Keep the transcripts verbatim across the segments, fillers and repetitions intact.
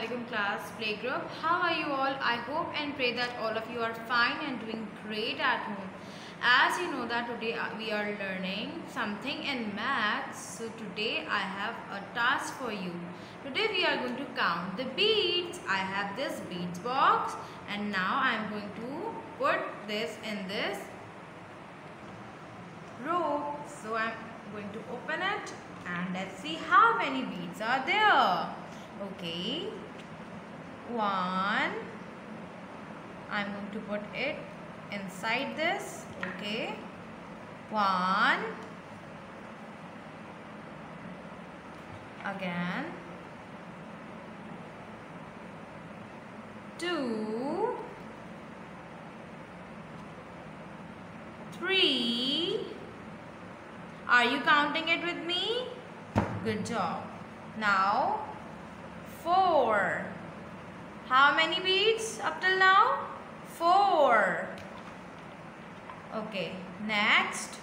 Assalamualaikum class playgroup. How are you all? I hope and pray that all of you are fine and doing great at home. As you know that today we are learning something in maths. So today I have a task for you. Today we are going to count the beads. I have this beads box and now I am going to put this in this row. So I am going to open it and let's see how many beads are there. Okay, one. I'm going to put it inside this. Okay, one. Again, two, three. Are you counting it with me? Good job. Now four. How many beads up till now? Four. Okay, next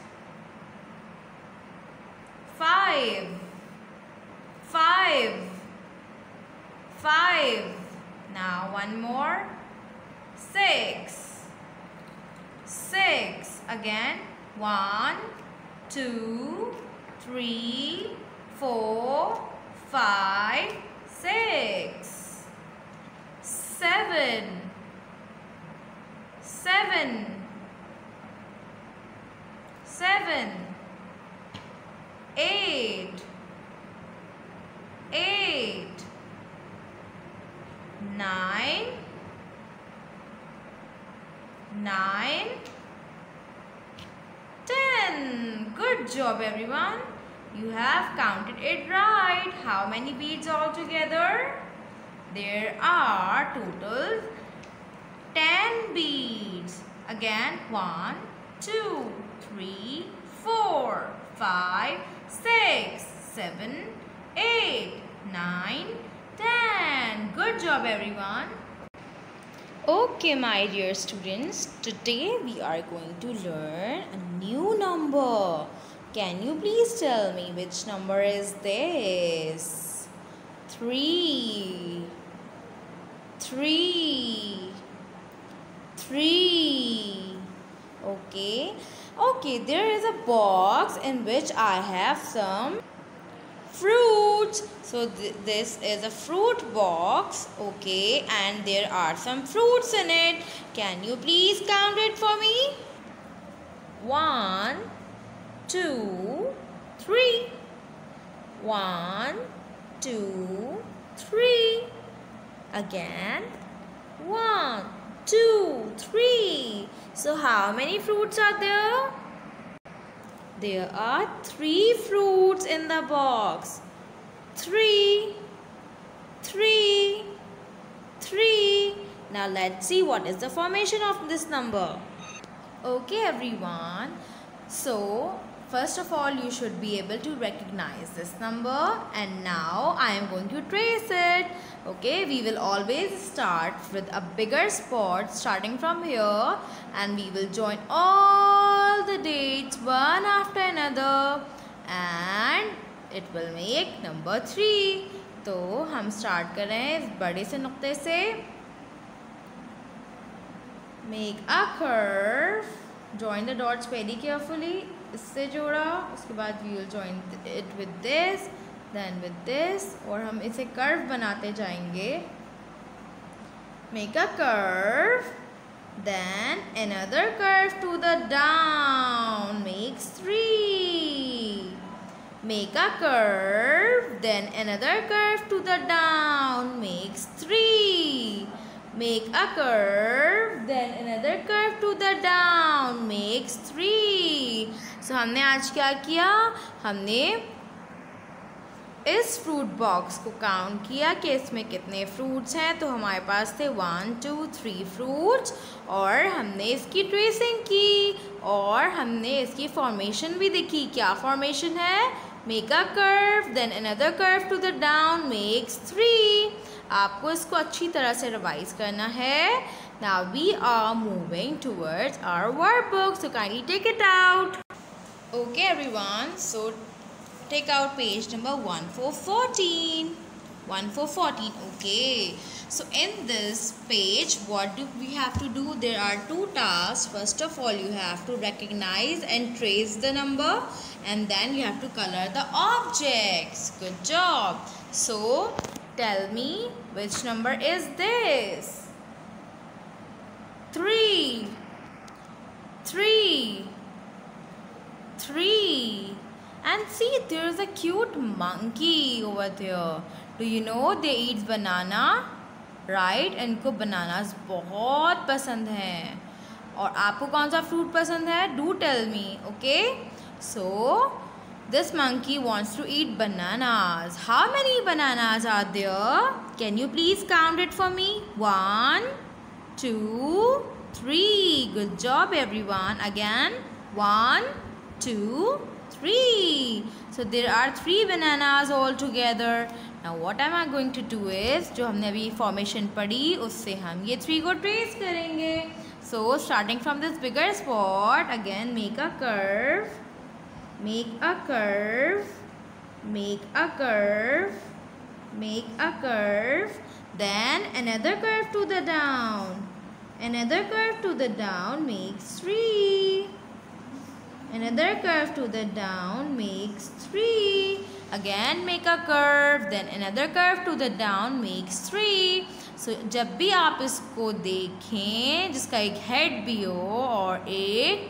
five. Five. Five. Now one more. Six. Six. Again. One, two, three, four, five, six, seven, seven, seven, eight, eight, nine, nine, ten. Good job, everyone. You have counted it right. How many beads altogether? There are total ten beads. Again, one, two, three, four, five, six, seven, eight, nine, ten. Good job, everyone. Okay, my dear students, today we are going to learn a new number. Can you please tell me which number is this? Three. Three. Three. Okay. Okay, there is a box in which I have some fruits. So th this is a fruit box. Okay, and there are some fruits in it. Can you please count it for me? One, two, three. One, two, three. Again. One, two, three. So how many fruits are there? There are three fruits in the box. Three, three, three. Now let's see what is the formation of this number. Okay, everyone. So first of all, you should be able to recognize this number, and now I am going to trace it. Okay, we will always start with a bigger spot starting from here, and we will join all the dates one after another and it will make number three. तो हम start कर रहे हैं इस बड़े से नुक्ते से. Make a curve. Join the dots very carefully. इससे जोड़ा, उसके बाद we will join it with this, then with this, और हम इसे curve बनाते जाएंगे. Make a curve, then another curve to the down makes three. Make a curve, then another curve to the down makes three. Make a curve, then another curve to the down makes three. So हमने आज क्या किया? हमने इस fruit box को count किया कि इसमें कितने फ्रूट्स हैं. तो हमारे पास थे वन टू थ्री फ्रूट्स, और हमने इसकी ट्रेसिंग की और हमने इसकी फॉर्मेशन भी देखी. क्या फॉर्मेशन है? Make a curve, then another curve to the down makes three. आपको इसको अच्छी तरह से रिवाइज करना है. Now we are moving towards our workbook, so kindly take it out. Okay everyone, so take out page number one four fourteen. one for fourteen. Okay. So in this page, what do we have to do? There are two tasks. First of all, you have to recognize and trace the number, and then you have to color the objects. Good job. So tell me, which number is this? Three. Three. Three. And see, there is a cute monkey over there. Do you know they eat banana? Right? इनको bananas बहुत पसंद हैं. और आपको कौन सा fruit पसंद है? Do tell me. Okay? So this monkey wants to eat bananas. How many bananas are there? Can you please count it for me? One, two, three. Good job, everyone. Again, one, two, three. So there are three bananas all together. Now what am I going to do is, जो हमने अभी formation पढ़ी उससे हम ये three को trace करेंगे. So starting from this bigger spot, again make a curve, make a curve, make a curve, make a curve, then another curve to the down, another curve to the down makes three. Another curve to the down makes three. Again make a curve, then another curve to the down makes three. So जब भी आप इसको देखें जिसका एक head भी हो और एक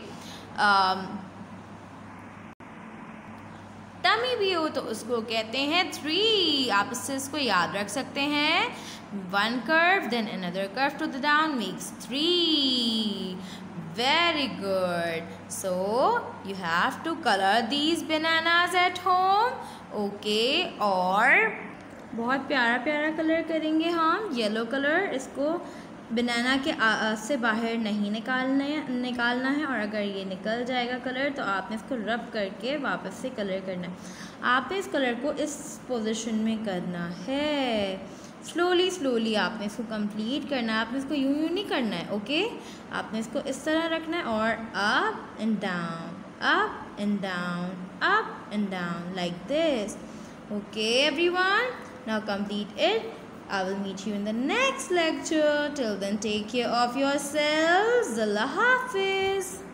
टमी भी हो तो उसको कहते हैं three. आप इससे इसको याद रख सकते हैं. One curve, then another curve to the down makes three. Very good. So you have to color these bananas at home. Okay. और बहुत प्यारा प्यारा कलर करेंगे हम. येलो कलर, इसको बनाना के आ, आ, से बाहर नहीं निकालना है निकालना है और अगर ये निकल जाएगा कलर तो आपने इसको रब करके वापस से कलर करना है. आपने इस कलर को इस पोजीशन में करना है. स्लोली स्लोली आपने इसको कंप्लीट करना है. आपने इसको यूं यूं नहीं करना है. ओके. आपने इसको इस तरह रखना है और up and down, up and down, up and down like this. Okay everyone, now complete it. I will meet you in the next lecture. Till then, take care of yourselves. Allah Hafiz.